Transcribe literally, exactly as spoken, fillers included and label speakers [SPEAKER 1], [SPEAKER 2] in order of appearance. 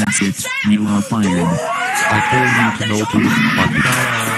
[SPEAKER 1] That's it, you are fired. I told you to go to the fuck.